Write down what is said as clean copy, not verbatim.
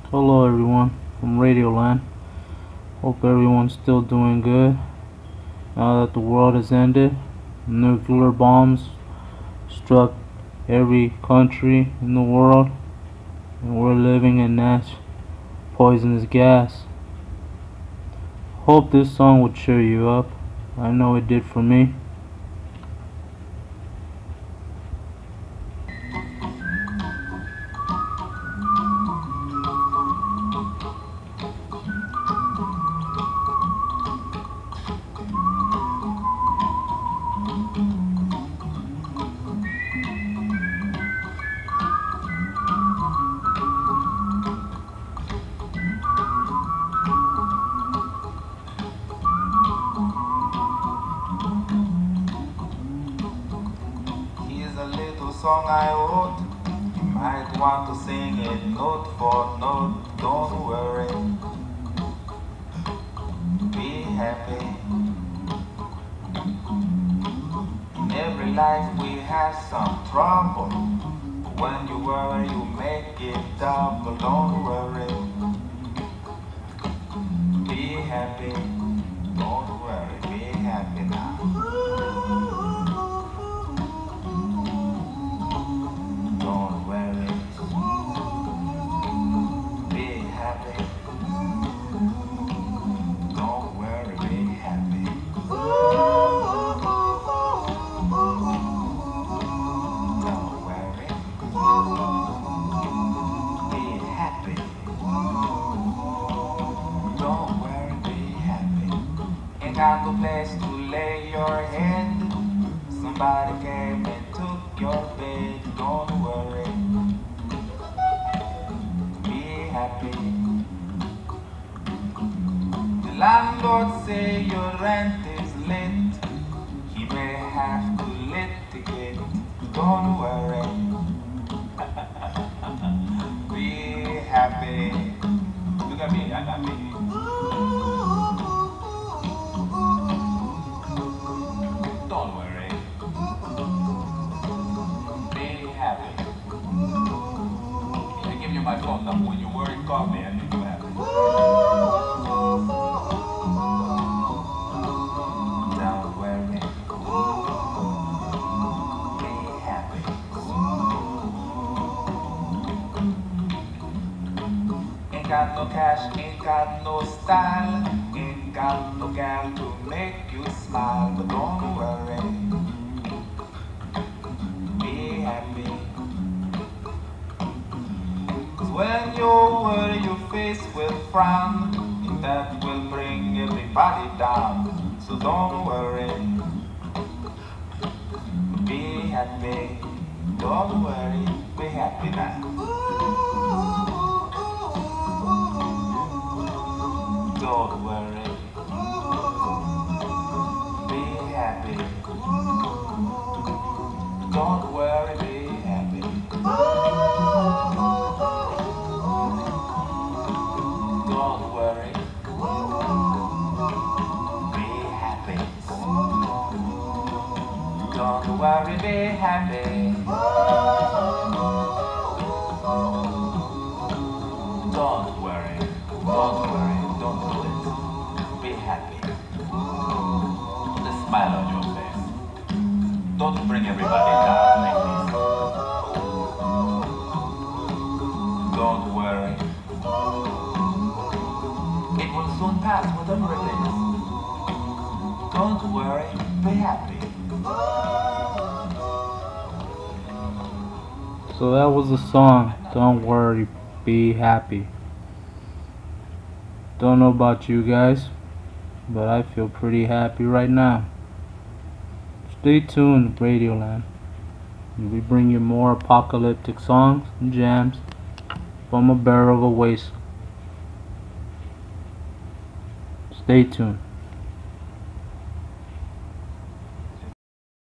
Hello everyone from Radioland. Hope everyone's still doing good. Now that the world has ended, nuclear bombs struck every country in the world, and we're living in that poisonous gas. Hope this song would cheer you up. I know it did for me. Here's a little song I wrote. You might want to sing it note for note. Don't worry, be happy. In every life we have some trouble. When you worry, you make it double. Don't worry, be happy. Don't worry, be happy now. Don't worry, be happy. Don't worry, be happy. Don't worry, be happy. Don't worry, be happy. Ain't got no place to lay your head. Somebody came and took your bed. Don't worry, be happy. The landlord say your rent is late. He may have to litigate. Don't worry, be happy. Look at me, I got me. Don't worry, be happy. I give you my phone number. When you worry, call me. I make you happy. Don't worry, be happy. Ain't got no cash, ain't got no style, ain't got no gal to make you smile. But don't worry, be happy. 'Cause when you worry, your face will frown, and that will bring everybody down. So don't worry, be happy. Don't worry, be happy now. Don't worry, be happy. Don't worry, be happy. Don't worry, be happy. Don't worry, be happy. Don't worry, don't do it. Be happy. Put a smile on your face. Don't bring everybody down like this. Don't worry. It will soon pass, whatever it is. Don't worry, be happy. So that was the song, Don't Worry, Be Happy. Don't know about you guys, but I feel pretty happy right now. Stay tuned, Radioland. We bring you more apocalyptic songs and jams from a barrel of waste. Stay tuned.